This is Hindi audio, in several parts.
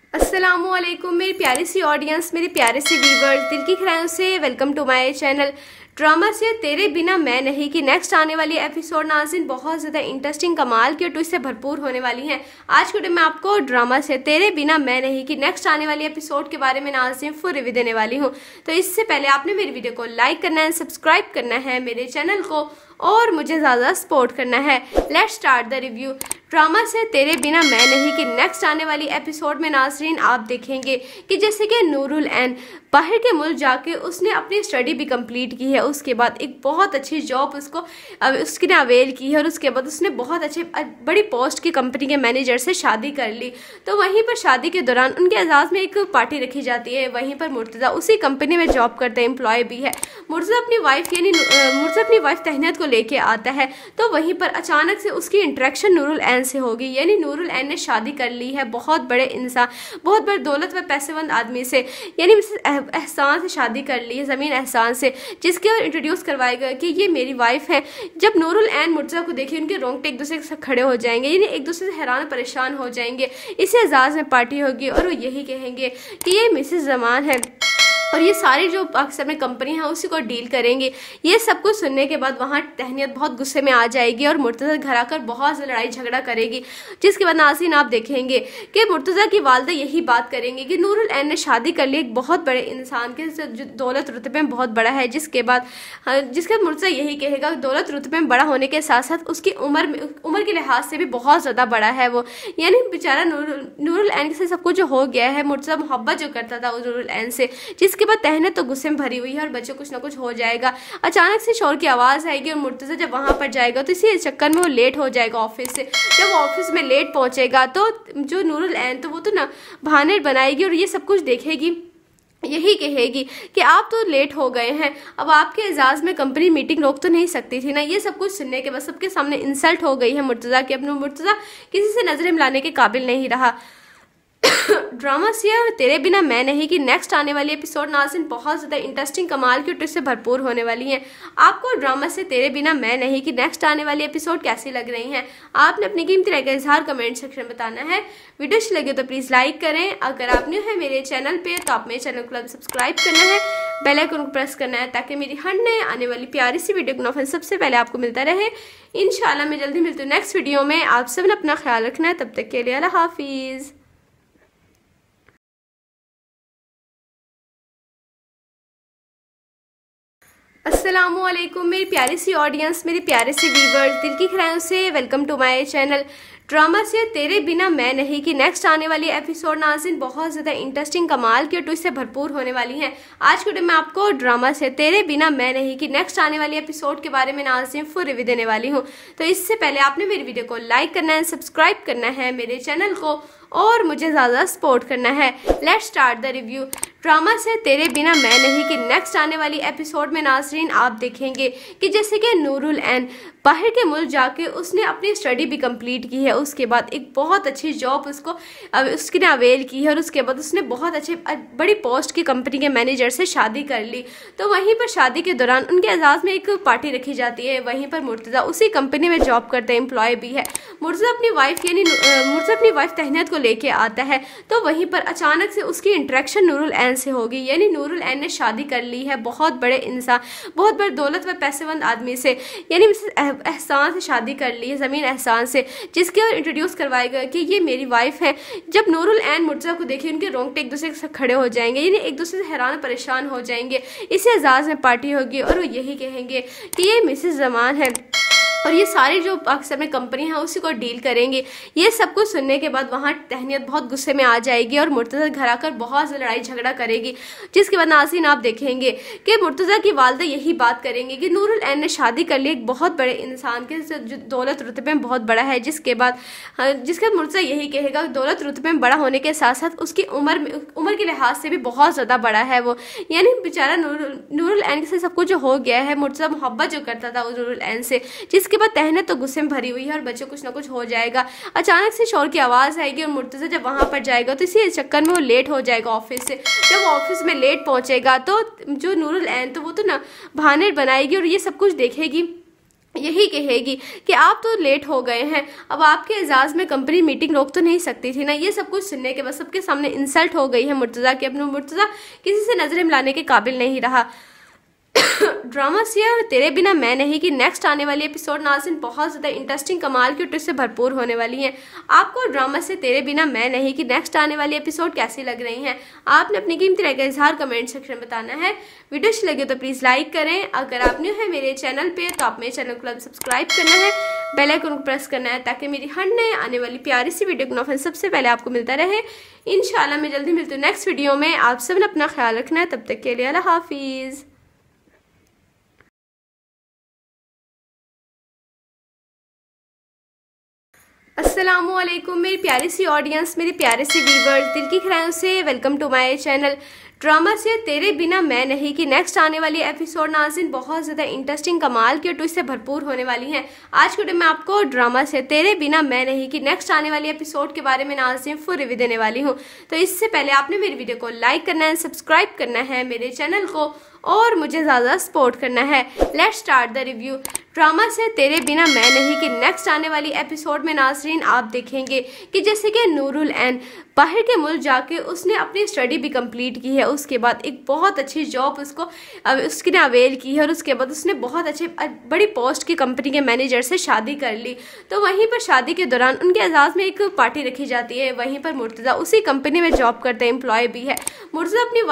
अस्सलामुअलैकुम मेरी प्यारी सी ऑडियंस, मेरे प्यारे से व्यूवर्स, दिल की खैराइयों से welcome to my channel. Drama से तेरे बिना मैं नहीं की नेक्स्ट आने वाली एपिसोड नाज़रीन बहुत ज़्यादा इंटरेस्टिंग, कमाल की और ट्विस्ट से भरपूर होने वाली हैं। आज के वीडियो में आपको ड्रामा से तेरे बिना मैं नहीं की नेक्स्ट आने वाली एपिसोड के बारे में नाज़रीन फुल रिव्यू देने वाली हूं। तो इससे पहले आपने मेरी वीडियो को लाइक करना है, सब्सक्राइब करना है मेरे चैनल को और मुझे ज़्यादा सपोर्ट करना है। Let's start the review. Drama से तेरे बिना मैं नहीं की नेक्स्ट आने वाली एपिसोड में नाज़रीन आप देखेंगे कि जैसे कि नूरुल ऐन बाहर के मुल्क जाके उसने अपनी स्टडी भी कंप्लीट की है, उसके बाद एक बहुत अच्छी जॉब उसने अवेल की है और उसके बाद उसने बहुत अच्छे बड़ी पोस्ट की कंपनी के मैनेजर से शादी कर ली। तो वहीं पर शादी के दौरान उनके एजाज़ में एक पार्टी रखी जाती है। वहीं पर मुर्तज़ा उसी कंपनी में जॉब करते हैं, एम्प्लॉय भी है। मुर्तज़ा अपनी वाइफ तहनीत को लेके आता है। तो वहीं पर अचानक से उसकी इंटरेक्शन नूरुल ऐन से होगी, यानी नूरुल ऐन ने शादी कर ली है बहुत बड़े इंसान, बहुत बड़े दौलत व पैसेवंद आदमी से, यानी मिसेस एहसान से शादी कर ली है, ज़मीन एहसान से, जिसके इंट्रोड्यूस करवाएगा कि ये मेरी वाइफ है। जब नूरुल ऐन मुर्तज़ा को देखिए उनके रोंगटे एक दूसरे के साथ खड़े हो जाएंगे, यानी एक दूसरे से हैरान परेशान हो जाएंगे। इसी एजाज़ में पार्टी होगी और वो यही कहेंगे कि ये मिसेस जमान है और ये सारी जो अक्सर में कंपनी है उसी को डील करेंगे। ये सब कुछ सुनने के बाद वहाँ तहनीत बहुत गुस्से में आ जाएगी और मुर्तज़ा घर आकर बहुत ज़्यादा लड़ाई झगड़ा करेगी। जिसके बाद नाज़रीन आप देखेंगे कि मुर्तज़ा की वालदा यही बात करेंगे कि नूरुल ऐन ने शादी कर ली एक बहुत बड़े इंसान के, जो दौलत रुतबे में बहुत बड़ा है। जिसके बाद मुर्तज़ा यही कहेगा दौलत रुतबे में बड़ा होने के साथ साथ उसकी उम्र के लिहाज से भी बहुत ज़्यादा बड़ा है वो, यानी बेचारा नूरुल ऐन से सब कुछ जो हो गया है। मुर्तज़ा मोहब्बत जो करता था नूरुल ऐन से, जिसके बाद तहनीत तो गुस्से में भरी हुई है और बच्चों कुछ ना कुछ हो जाएगा। अचानक से शोर की आवाज़ आएगी और मुर्तज़ा जब वहाँ पर जाएगा तो इसी चक्कर में वो लेट हो जाएगा ऑफिस से। जब वो ऑफिस में लेट पहुँचेगा तो जो नूरुल ऐन तो वो तो ना बहाने बनाएगी और ये सब कुछ देखेगी, यही कहेगी कि आप तो लेट हो गए हैं, अब आपके एजाज़ में कंपनी मीटिंग रोक तो नहीं सकती थी ना। ये सब कुछ सुनने के बाद सबके सामने इंसल्ट हो गई है मुर्तज़ा की। अपने मुर्तज़ा किसी से नजरें मिलाने के काबिल नहीं रहा। ड्रामा से तेरे बिना मैं नहीं की नेक्स्ट आने वाली एपिसोड नाज़रीन बहुत ज़्यादा इंटरेस्टिंग, कमाल की ट्विस्ट से भरपूर होने वाली हैं। आपको ड्रामा से तेरे बिना मैं नहीं की नेक्स्ट आने वाली एपिसोड कैसी लग रही हैं, आपने अपनी कीमती राय का इजहार कमेंट सेक्शन में बताना है। वीडियो अच्छी लगे तो प्लीज़ लाइक करें। अगर आप न्यू है मेरे चैनल पे तो आप मेरे चैनल को सब्सक्राइब करना है, बेल आइकन को प्रेस करना है ताकि मेरी हर नए आने वाली प्यारी सी वीडियो का नोटिफिकेशन सबसे पहले आपको मिलता रहे। इंशाल्लाह मैं जल्दी मिलती हूँ नेक्स्ट वीडियो में। आप सब ने अपना ख्याल रखना है, तब तक के लिए अल्लाह हाफिज़। अस्सलामुअलैकुम मेरी प्यारी सी ऑडियंस, मेरे प्यारे से व्यूवर्स, दिल की खैराइयों से welcome to my channel. Drama से तेरे बिना मैं नहीं की नेक्स्ट आने वाली एपिसोड नाज़रीन बहुत ज़्यादा इंटरेस्टिंग, कमाल की और ट्विस्ट से भरपूर होने वाली हैं। आज के वीडियो में आपको ड्रामा से तेरे बिना मैं नहीं की नेक्स्ट आने वाली एपिसोड के बारे में नाज़रीन फुल रिव्यू देने वाली हूँ। तो इससे पहले आपने मेरी वीडियो को लाइक करना है, सब्सक्राइब करना है मेरे चैनल को और मुझे ज़्यादा सपोर्ट करना है। Let's start the review. Drama से तेरे बिना मैं नहीं की नेक्स्ट आने वाली एपिसोड में नाज़रीन आप देखेंगे कि जैसे कि नूरुल ऐन बाहर के मुल्क जाके उसने अपनी स्टडी भी कंप्लीट की है, उसके बाद एक बहुत अच्छी जॉब उसने अवेल की है और उसके बाद उसने बहुत अच्छे बड़ी पोस्ट की कंपनी के मैनेजर से शादी कर ली। तो वहीं पर शादी के दौरान उनके एजाज़ में एक पार्टी रखी जाती है। वहीं पर मुर्तज़ा उसी कंपनी में जॉब करते हैं, एम्प्लॉय भी है। मुर्तज़ा अपनी वाइफ तहनीत को लेके आता है। तो वहीं पर अचानक से उसकी इंटरेक्शन नूरुल ऐन से होगी, यानी नूरुल ऐन ने शादी कर ली है बहुत बड़े इंसान, बहुत बड़े दौलत व पैसेवंद आदमी से, यानी मिसेस एहसान से शादी कर ली है, ज़मीन एहसान से, जिसके इंट्रोड्यूस करवाएगा कि ये मेरी वाइफ है। जब नूरुल ऐन मुर्तज़ा को देखिए उनके रोंगटे एक दूसरे के साथ खड़े हो जाएंगे, यानी एक दूसरे से हैरान परेशान हो जाएंगे। इसी एजाज़ में पार्टी होगी और वो यही कहेंगे कि ये मिसेस जमान है और ये सारी जो अक्सर में कंपनी है उसी को डील करेंगे। ये सब कुछ सुनने के बाद वहाँ तहनीत बहुत गुस्से में आ जाएगी और मुर्तज़ा घर आकर बहुत ज़्यादा लड़ाई झगड़ा करेगी। जिसके बाद नाज़रीन आप देखेंगे कि मुर्तज़ा की वालदा यही बात करेंगे कि नूरुल ऐन ने शादी कर ली एक बहुत बड़े इंसान के, जो दौलत रुतबे में बहुत बड़ा है। जिसके बाद मुर्तज़ा यही कहेगा दौलत रुतबे में बड़ा होने के साथ साथ उसकी उम्र के लिहाज से भी बहुत ज़्यादा बड़ा है वो, यानी बेचारा नूरुल ऐन से सब कुछ जो हो गया है। मुर्तज़ा मोहब्बत जो करता था नूरुल ऐन से, जिसके बाद तहनीत तो गुस्से में भरी हुई है और बच्चों कुछ ना कुछ हो जाएगा। अचानक से शोर की आवाज़ आएगी और मुर्तज़ा जब वहाँ पर जाएगा तो इसी चक्कर में वो लेट हो जाएगा ऑफिस से। जब वो ऑफिस में लेट पहुँचेगा तो जो नूरुल ऐन तो वो तो ना बहाने बनाएगी और ये सब कुछ देखेगी, यही कहेगी कि आप तो लेट हो गए हैं, अब आपके एजाज में कंपनी मीटिंग रोक तो नहीं सकती थी ना। ये सब कुछ सुनने के बाद सबके सामने इंसल्ट हो गई है मुर्तज़ा की। अपने मुर्तज़ा किसी से नजरें मिलाने के काबिल नहीं रहा। ड्रामा से और तेरे बिना मैं नहीं की नेक्स्ट आने वाली एपिसोड नाज़रीन बहुत ज़्यादा इंटरेस्टिंग, कमाल की ट्विस्ट से भरपूर होने वाली है। आपको ड्रामा से तेरे बिना मैं नहीं की नेक्स्ट आने वाली एपिसोड कैसी लग रही हैं, आपने अपनी कीमती राय का इजहार कमेंट सेक्शन में बताना है। वीडियो अच्छी लगे तो प्लीज़ लाइक करें। अगर आप न्यू है मेरे चैनल पे तो आप मेरे चैनल को सब्सक्राइब करना है, बेल आइकन को प्रेस करना है ताकि मेरी हर नए आने वाली प्यारी सी वीडियो का नोटिफिकेशन सबसे पहले आपको मिलता रहे। इंशाल्लाह मैं जल्दी मिलती हूँ नेक्स्ट वीडियो में। आप सब ने अपना ख्याल रखना है, तब तक के लिए अल्लाह हाफिज़। अस्सलामुअलैकुम मेरी प्यारी सी ऑडियंस, मेरे प्यारे से व्यूवर्स, दिल की खैरों से welcome to my channel. Drama से तेरे बिना मैं नहीं की नेक्स्ट आने वाली एपिसोड नाज़रीन बहुत ज़्यादा इंटरेस्टिंग, कमाल की और ट्विस्ट से भरपूर होने वाली है। आज के वीडियो में आपको ड्रामा से तेरे बिना मैं नहीं की नेक्स्ट आने वाली एपिसोड के बारे में नाज़रीन फुल रिव्यू देने वाली हूँ। तो इससे पहले आपने मेरी वीडियो को लाइक करना है, सब्सक्राइब करना है मेरे चैनल को और मुझे ज़्यादा सपोर्ट करना है। Let's start the review. Drama से तेरे बिना मैं नहीं की नेक्स्ट आने वाली एपिसोड में नाज़रीन आप देखेंगे कि जैसे कि नूरुल ऐन बाहर के मुल्क जाके उसने अपनी स्टडी भी कंप्लीट की है, उसके बाद एक बहुत अच्छी जॉब उसने अवेल की है और उसके बाद उसने बहुत अच्छे बड़ी पोस्ट की कंपनी के मैनेजर से शादी कर ली। तो वहीं पर शादी के दौरान उनके एजाज़ में एक पार्टी रखी जाती है। वहीं पर मुर्तज़ा उसी कंपनी में जॉब करते हैं, एम्प्लॉय भी है। मुर्तज़ा अपनी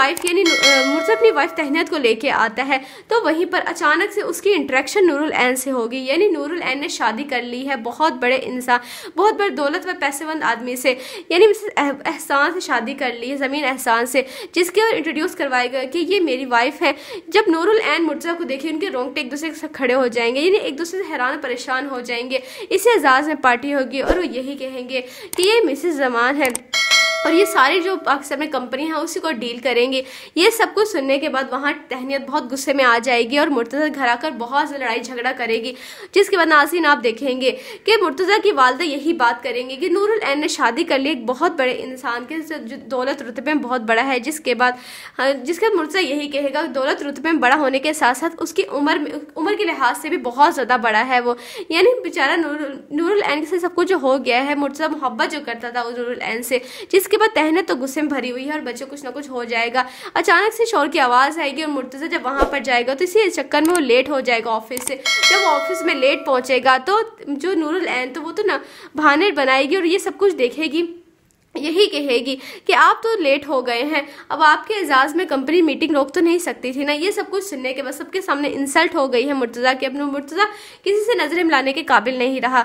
वाइफ तहनीत को लेके आता है। तो वहीं पर अचानक से उसकी इंटरेक्शन नूरुल ऐन से होगी, यानी नूरुल ऐन ने शादी कर ली है बहुत बड़े इंसान, बहुत बड़े दौलत व पैसेवंद आदमी से, यानी मिसेस एहसान से शादी कर ली है, ज़मीन एहसान से, जिसके और इंट्रोड्यूस करवाएगा कि ये मेरी वाइफ है। जब नूरुल ऐन मुर्तज़ा को देखिए उनके रोंगटे एक दूसरे के साथ खड़े हो जाएंगे, यानी एक दूसरे से हैरान परेशान हो जाएंगे। इसी एजाज़ में पार्टी होगी और वो यही कहेंगे कि ये मिसेस जमान है और ये सारी जो पाकिस्तान में कंपनी है उसी को डील करेंगे। ये सब कुछ सुनने के बाद वहाँ तहनीत बहुत गुस्से में आ जाएगी और मुर्तज़ा घर आकर बहुत ज़्यादा लड़ाई झगड़ा करेगी। जिसके बाद नाज़रीन आप देखेंगे कि मुर्तज़ा की वालदा यही बात करेंगे कि नूरुल ऐन ने शादी कर ली एक बहुत बड़े इंसान के, जो दौलत रुतबे में बहुत बड़ा है। जिसके बाद मुर्तज़ा यही कहेगा दौलत रुतबे में बड़ा होने के साथ साथ उसकी उम्र के लिहाज से भी बहुत ज़्यादा बड़ा है वो, यानी बेचारा नूरुल ऐन से सब कुछ जो हो गया है। मुर्तज़ा मोहब्बत जो करता था नूरुल ऐन से, जिसके बाद तहनीत तो गुस्से में भरी हुई है और बच्चे कुछ ना कुछ हो जाएगा। अचानक से शोर की आवाज़ आएगी और मुर्तज़ा जब वहाँ पर जाएगा तो इसी चक्कर में वो लेट हो जाएगा ऑफिस से। जब वो ऑफिस में लेट पहुँचेगा तो जो नूरुल ऐन तो वो तो ना बहाने बनाएगी और ये सब कुछ देखेगी, यही कहेगी कि आप तो लेट हो गए हैं, अब आपके एजाज में कंपनी मीटिंग रोक तो नहीं सकती थी ना। ये सब कुछ सुनने के बाद सबके सामने इंसल्ट हो गई है मुर्तज़ा की। अपने मुर्तज़ा किसी से नजरें मिलाने के काबिल नहीं रहा।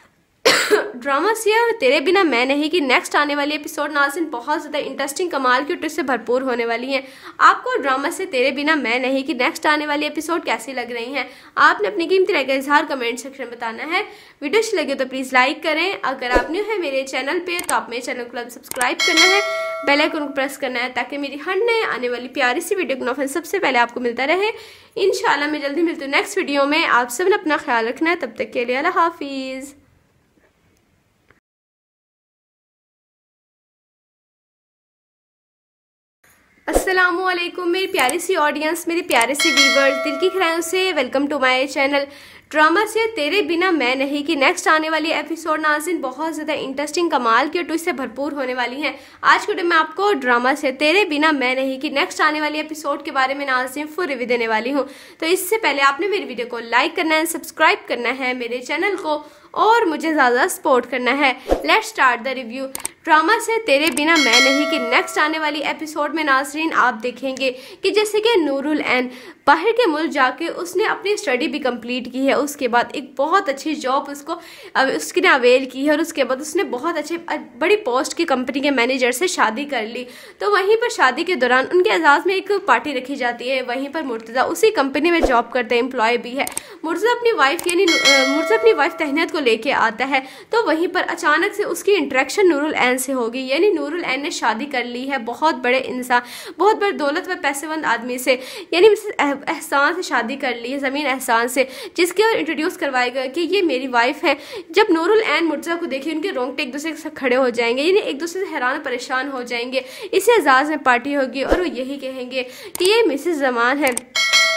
ड्रामा से और तेरे बिना मैं नहीं की नेक्स्ट आने वाली एपिसोड नाज़रीन बहुत ज़्यादा इंटरेस्टिंग, कमाल की ट्विस्ट से भरपूर होने वाली है। आपको ड्रामा से तेरे बिना मैं नहीं की नेक्स्ट आने वाली एपिसोड कैसी लग रही हैं, आपने अपनी कीमती राय का इजहार कमेंट सेक्शन में बताना है। वीडियो अच्छी लगे तो प्लीज़ लाइक करें। अगर आप न्यू है मेरे चैनल पे तो आप मेरे चैनल को सब्सक्राइब करना है, बेल आइकन को प्रेस करना है ताकि मेरी हर नए आने वाली प्यारी सी वीडियो का नोटिफिकेशन सबसे पहले आपको मिलता रहे। इंशाल्लाह मैं जल्दी मिलती हूँ नेक्स्ट वीडियो में। आप सब ने अपना ख्याल रखना है, तब तक के लिए अल्लाह हाफिज़। अस्सलामुअलैकुम मेरी प्यारी सी ऑडियंस, मेरे प्यारे से व्यूवर्स, दिल की खैरों से welcome to my channel. Drama से तेरे बिना मैं नहीं की नेक्स्ट आने वाली एपिसोड नाज़रीन बहुत ज़्यादा इंटरेस्टिंग, कमाल की और ट्विस्ट से भरपूर होने वाली है। आज के वीडियो में आपको ड्रामा से तेरे बिना मैं नहीं की नेक्स्ट आने वाली एपिसोड के बारे में नाज़रीन फुल रिव्यू देने वाली हूँ। तो इससे पहले आपने मेरी वीडियो को लाइक करना है, सब्सक्राइब करना है मेरे चैनल को और मुझे ज़्यादा सपोर्ट करना है। Let's start the review. Drama से तेरे बिना मैं नहीं की नेक्स्ट आने वाली एपिसोड में नाज़रीन आप देखेंगे कि जैसे कि नूरुल ऐन बाहर के मुल्क जाके उसने अपनी स्टडी भी कंप्लीट की है, उसके बाद एक बहुत अच्छी जॉब उसने अवेल की है और उसके बाद उसने बहुत अच्छे बड़ी पोस्ट की कंपनी के मैनेजर से शादी कर ली। तो वहीं पर शादी के दौरान उनके एजाज़ में एक पार्टी रखी जाती है। वहीं पर मुर्तज़ा उसी कंपनी में जॉब करते हैं, एम्प्लॉय भी है। मुर्तज़ा अपनी वाइफ तहनीत को लेके आता है। तो वहीं पर अचानक से उसकी इंटरेक्शन नूरुल ऐन से होगी, यानी नूरुल ऐन ने शादी कर ली है बहुत बड़े इंसान, बहुत बड़े दौलत व पैसेवंद आदमी से, यानी मिसेस एहसान से शादी कर ली है, ज़मीन एहसान से, जिसके और इंट्रोड्यूस करवाएगा कि ये मेरी वाइफ है। जब नूरुल ऐन मुर्तज़ा को देखिए उनके रोंगटे एक दूसरे के साथ खड़े हो जाएंगे, यानी एक दूसरे से हैरान परेशान हो जाएंगे। इसी एजाज़ में पार्टी होगी और वो यही कहेंगे कि ये मिसेस जमान है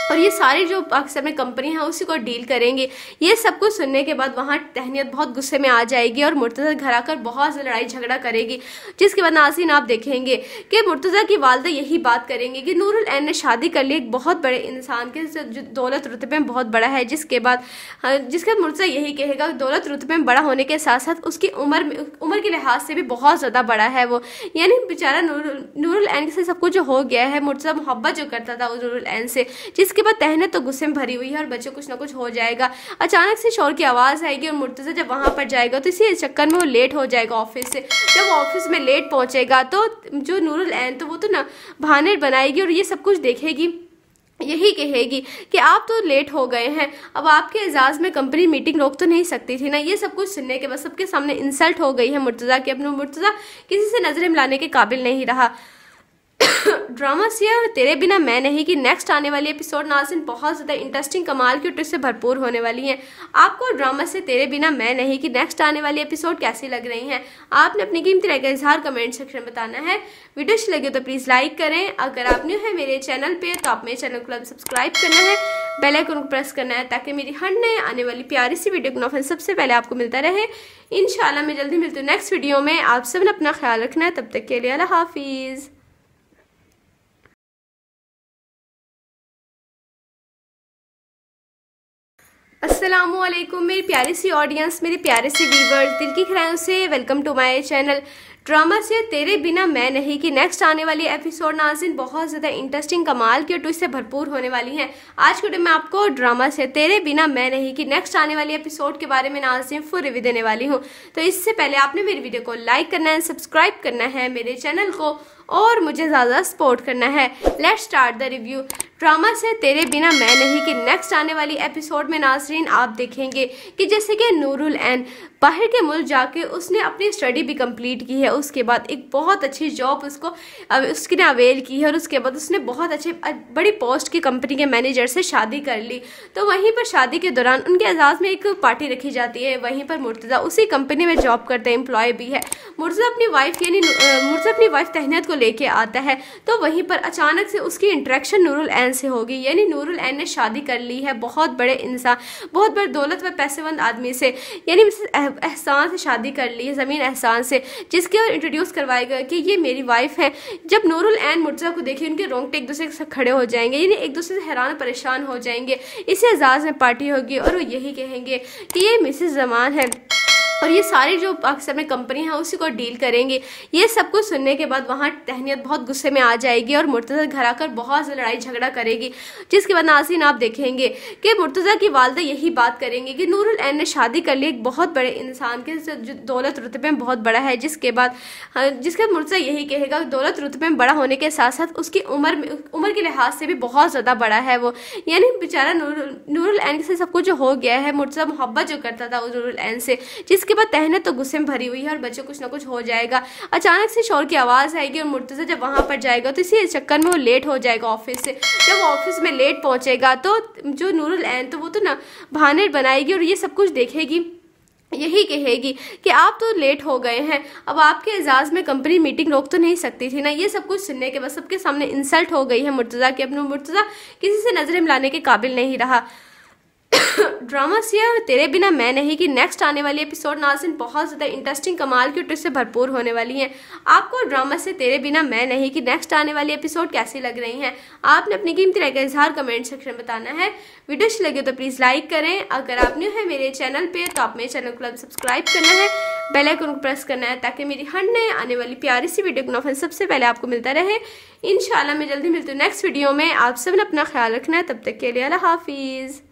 और ये सारी जो पाकिस्तान में कंपनी है उसी को डील करेंगे। ये सब कुछ सुनने के बाद वहाँ तहनीत बहुत गुस्से में आ जाएगी और मुर्तज़ा घर आकर बहुत ज़्यादा लड़ाई झगड़ा करेगी, जिसके बाद नाज़रीन आप देखेंगे कि मुर्तज़ा की वालदा यही बात करेंगे कि नूरुल ऐन ने शादी कर ली एक बहुत बड़े इंसान के जो दौलत रुतबे में बहुत बड़ा है, जिसके बाद मुर्तज़ा यही कहेगा दौलत रुतबे में बड़ा होने के साथ साथ उसकी उम्र के लिहाज से भी बहुत ज़्यादा बड़ा है वो, यानी बेचारा नूरुल ऐन से सब कुछ जो हो गया है। मुर्तज़ा मोहब्बत जो करता था नूरुल ऐन से, जिसके बाद तहनीत तो गुस्से में भरी हुई है और बच्चों कुछ ना कुछ हो जाएगा। अचानक से शोर की आवाज़ आएगी और मुर्तज़ा जब वहाँ पर जाएगा तो इसी चक्कर में वो लेट हो जाएगा ऑफिस से। जब वो ऑफिस में लेट पहुँचेगा तो जो नूरुल ऐन तो वो तो ना बहाने बनाएगी और ये सब कुछ देखेगी, यही कहेगी कि आप तो लेट हो गए हैं, अब आपके एजाज में कंपनी मीटिंग रोक तो नहीं सकती थी ना। ये सब कुछ सुनने के बाद सबके सामने इंसल्ट हो गई है मुर्तज़ा की। अपने मुर्तज़ा किसी से नजरें मिलाने के काबिल नहीं रहा। ड्रामा सिया तेरे बिना मैं नहीं की नेक्स्ट आने वाली एपिसोड नाज़रीन बहुत ज़्यादा इंटरेस्टिंग कमाल की ट्विस्ट से भरपूर होने वाली है। आपको ड्रामा से तेरे बिना मैं नहीं की नेक्स्ट आने वाली एपिसोड कैसी लग रही हैं, आपने अपनी कीमती राय का इजहार कमेंट सेक्शन में बताना है। वीडियो अच्छी लगे तो प्लीज़ लाइक करें। अगर आप न्यू है मेरे चैनल पे तो आप मेरे चैनल को सब्सक्राइब करना है, बेल आइकन को प्रेस करना है ताकि मेरी हर नए आने वाली प्यारी सी वीडियो का नोटिफिकेशन सबसे पहले आपको मिलता रहे। इंशाल्लाह मैं जल्दी मिलती हूँ नेक्स्ट वीडियो में। आप सब ने अपना ख्याल रखना है, तब तक के लिए अल्लाह हाफिज़। अस्सलामुअलैकुम मेरी प्यारी सी ऑडियंस, मेरे प्यारे सी व्यूवर्स, दिल की खैराइयों से welcome to my channel drama से तेरे बिना मैं नहीं की नेक्स्ट आने वाली एपिसोड नाज़रीन बहुत ज़्यादा इंटरेस्टिंग कमाल की और ट्विस्ट से भरपूर होने वाली हैं। आज के वीडियो में आपको ड्रामा से तेरे बिना मैं नहीं की नेक्स्ट आने वाली एपिसोड के बारे में नाज़रीन फुल रिव्यू देने वाली हूँ। तो इससे पहले आपने मेरी वीडियो को लाइक करना है, सब्सक्राइब करना है मेरे चैनल को और मुझे ज़्यादा सपोर्ट करना है। Let's start the review. Drama से तेरे बिना मैं नहीं की नेक्स्ट आने वाली एपिसोड में नाज़रीन आप देखेंगे कि जैसे कि नूरुल ऐन बाहर के मुल्क जाके उसने अपनी स्टडी भी कंप्लीट की है, उसके बाद एक बहुत अच्छी जॉब उसकी ने अवेल की है और उसके बाद उसने बहुत अच्छे बड़ी पोस्ट की कंपनी के मैनेजर से शादी कर ली। तो वहीं पर शादी के दौरान उनके एजाज़ में एक पार्टी रखी जाती है। वहीं पर मुर्तज़ा उसी कंपनी में जॉब करते हैं, एम्प्लॉय भी है। मुर्तज़ा अपनी वाइफ तहनीत को लेके आता है तो वहीं पर अचानक से उसकी इंटरेक्शन नूरुल ऐन से होगी, यानी नूरुल ऐन ने शादी कर ली है बहुत बड़े इंसान, बहुत बड़े दौलत व पैसेवंद आदमी से, यानी मिसेस एहसान से शादी कर ली है, ज़मीन एहसान से, जिसके इंट्रोड्यूस करवाएगा कि ये मेरी वाइफ है। जब नूरुल ऐन मुर्तज़ा को देखिए उनके रोंगटे एक दूसरे के साथ खड़े हो जाएंगे, यानी एक दूसरे से हैरान परेशान हो जाएंगे। इसी एजाज़ में पार्टी होगी और वो यही कहेंगे कि ये मिसेस जमान है और ये सारी जो पाकिस्तान में कंपनी है उसी को डील करेंगे। ये सब कुछ सुनने के बाद वहाँ तहनीत बहुत गुस्से में आ जाएगी और मुर्तज़ा घर आकर बहुत ज़्यादा लड़ाई झगड़ा करेगी, जिसके बाद नाज़रीन आप देखेंगे कि मुर्तज़ा की वालदा यही बात करेंगे कि नूरुल ऐन ने शादी कर ली एक बहुत बड़े इंसान के जो दौलत रुतबे में बहुत बड़ा है, जिसके बाद मुर्तज़ा यही कहेगा दौलत रुतबे में बड़ा होने के साथ साथ उसकी उम्र के लिहाज से भी बहुत ज़्यादा बड़ा है वो, यानी बेचारा नूरुल ऐन से सब कुछ जो हो गया है। मुर्तज़ा मोहब्बत जो करता था नूरुल ऐन से, जिसके बाद तहनीत तो गुस्से में भरी हुई है और बच्चों कुछ ना कुछ हो जाएगा। अचानक से शोर की आवाज़ आएगी और मुर्तज़ा जब वहाँ पर जाएगा तो इसी चक्कर में वो लेट हो जाएगा ऑफिस से। जब वो ऑफिस में लेट पहुँचेगा तो जो नूरुल ऐन तो वो तो ना बहाने बनाएगी और ये सब कुछ देखेगी, यही कहेगी कि आप तो लेट हो गए हैं, अब आपके एजाज में कंपनी मीटिंग रोक तो नहीं सकती थी ना। ये सब कुछ सुनने के बाद सबके सामने इंसल्ट हो गई है मुर्तज़ा की। अपने मुर्तज़ा किसी से नजरें मिलाने के काबिल नहीं रहा। ड्रामा सिया तेरे बिना मैं नहीं की नेक्स्ट आने वाली एपिसोड नाज़रीन बहुत ज़्यादा इंटरेस्टिंग कमाल की ट्विस्ट से भरपूर होने वाली है। आपको ड्रामा से तेरे बिना मैं नहीं की नेक्स्ट आने वाली एपिसोड कैसी लग रही हैं, आपने अपनी कीमती राय का इजहार कमेंट सेक्शन में बताना है। वीडियो अच्छी लगे तो प्लीज़ लाइक करें। अगर आप न्यू है मेरे चैनल पे तो आप मेरे चैनल को सब्सक्राइब करना है, बेल आइकन को प्रेस करना है ताकि मेरी हर नए आने वाली प्यारी सी वीडियो का नोटिफिकेशन सबसे पहले आपको मिलता रहे। इंशाल्लाह मैं जल्दी मिलती हूँ नेक्स्ट वीडियो में। आप सब ने अपना ख्याल रखना है, तब तक के लिए अल्लाह हाफिज़।